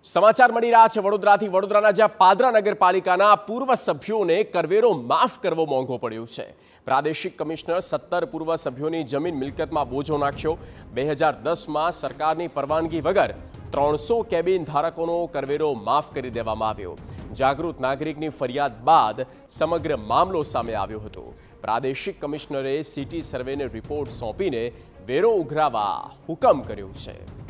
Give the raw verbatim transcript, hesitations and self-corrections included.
સમાચાર મળી રહ્યા છે વડોદરાથી વડોદરાના જ્યાં પાદરા નગરપાલિકાના પૂર્વ સભ્યોને કરવેરો માફ કરવો મોંઘો પડ્યો છે। પ્રાદેશિક કમિશનર સત્તર પૂર્વ સભ્યોની જમીન મિલકતમાં બોજો નાખ્યો। બે હજાર દસમાં સરકારની પરવાનગી વગર ત્રણસો કેબિન ધારકોનો કરવેરો માફ કરી દેવામાં આવ્યો। જાગૃત નાગરિકની ફરિયાદ બાદ સમગ્ર મામલો સામે આવ્યો હતો। પ્રાદેશિક કમિશનરે સિટી સર્વેને રિપોર્ટ સોંપીને વેરો ઉઘરાવવા હુકમ કર્યો છે।